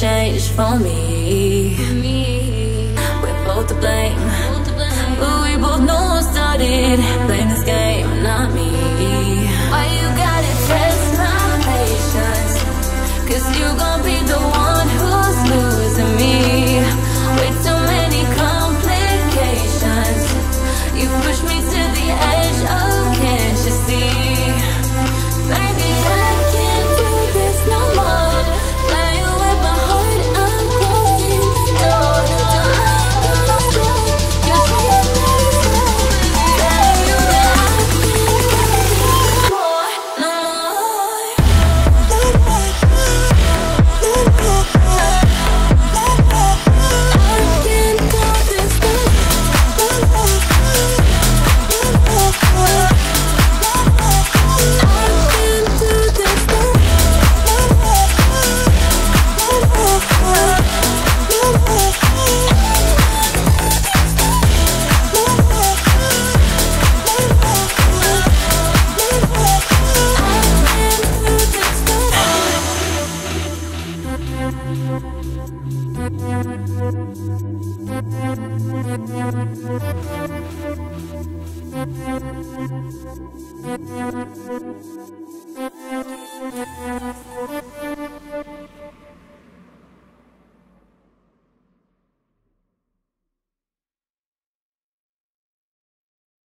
changed for me. We're both to blame, but we both know who started playing this game, not me. Why you gotta test my patience? 'Cause you gon' be the one who's losing me. Way too many complications. You push me to the edge, oh can't you see? Baby, I can't do this no more. Playing with my heart, I'm closing the door. You're taking me slow, telling you that I can't take more, no more. I can't do this no more. Thank you.